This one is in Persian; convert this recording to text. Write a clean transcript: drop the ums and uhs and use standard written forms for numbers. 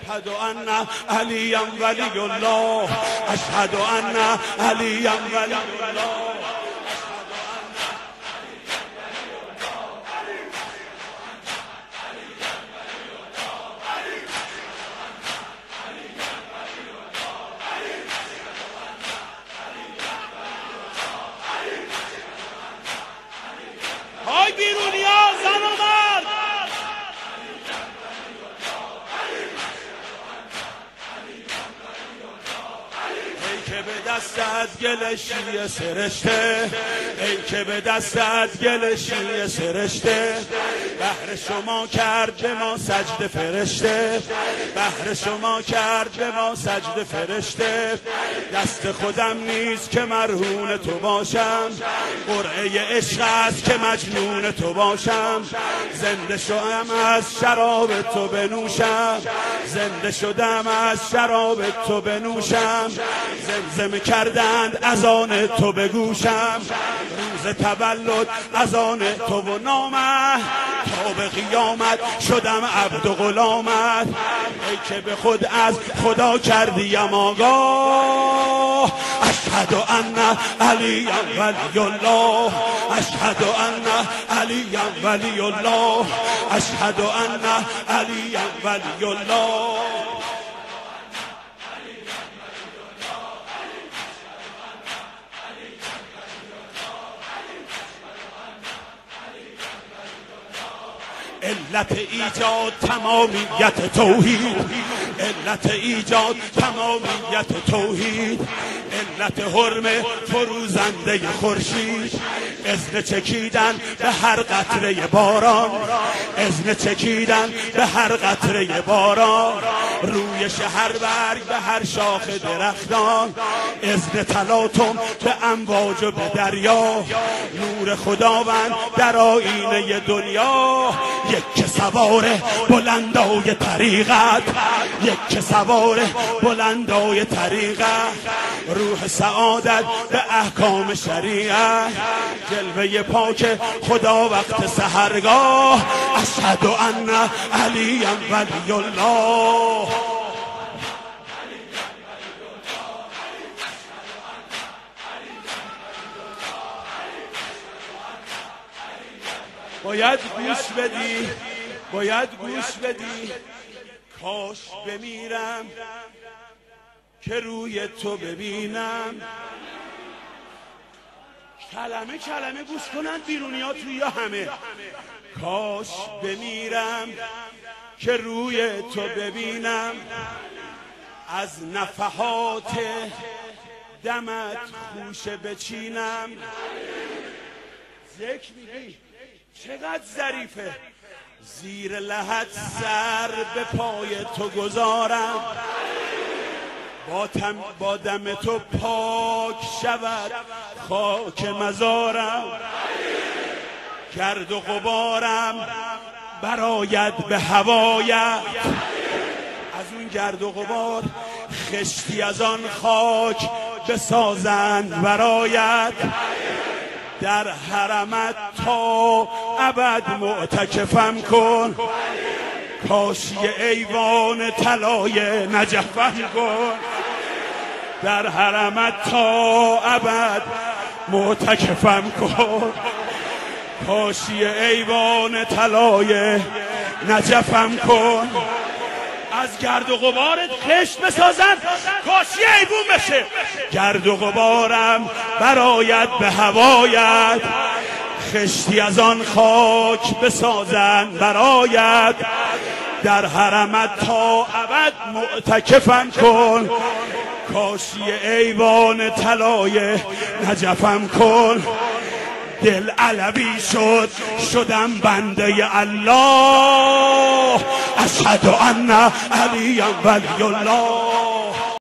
اشهد ان علی ولی الله اشهد ان علی ولی الله. های بیرونیا زن و مرد ای که به دستت گل شیعه سرشته ای که به دستت گل شیعه سرشته بهر شما کرد به ما سجده فرشته بهر شما کرد به ما سجده فرشته دست خودم نیست که مرهون تو باشم قرعه عشق است که مجنون تو باشم زنده شدم از شراب تو بنوشم زنده شدم از شراب تو بنوشم زمزمه کردند اذان تو بگوشم روز تولد اذان تو و نامت تا به قیامت شدم عبد و غلامت ای که به خود از خدا کردیم آگاه اشهد ان علی ولی الله اشهد ان علی ولی الله اشهد ان علی ولی الله. علت ایجاد تمامیت توحید علت ایجاد تمامیت توحید علت حرمه فروزنده خورشید اذن چکیدن به هر قطره باران اذن چکیدن به هر قطره باران روی شهر برگ به هر شاخ درختان اذن تلاطم به امواج و به دریا نور خداوند در آینه دنیا یک که سوار بلندای طریقت یک که سوار بلندای طریقت روح سعادت به احکام شریعت جلوه پاک خدا وقت سحرگاه اشهد ان علی ولی الله. باید گوش بدی باید گوش بدی کاش بمیرم که روی تو ببینم کلمه کلمه گوش کنن بیرونی ها توی همه کاش بمیرم که روی تو ببینم از نفحات دمت خوشه بچینم ذکر میگی چقدر ظریفه زیر لحد سر به پای تو گذارم با دم تو پاک شود خاک مزارم گرد و غبارم براید به هوایت از اون گرد و غبار خشتی از آن خاک بسازند برایت در حرمت تا ابد معتکفم کن کاشی ایوان طلای نجفم کن در حرمت تا ابد معتکفم کن کاشی ایوان طلای نجفم کن از گرد و غبارت خشت بسازن کاشی ایوون بشه گرد و غبارم برایت به هوایت خشتی از آن خاک بسازن برایت در حرمت تا ابد معتکفم کن کاشی ایوان طلای نجفم کن دل علوی شدم بنده الله اشهد ان علی ولی الله.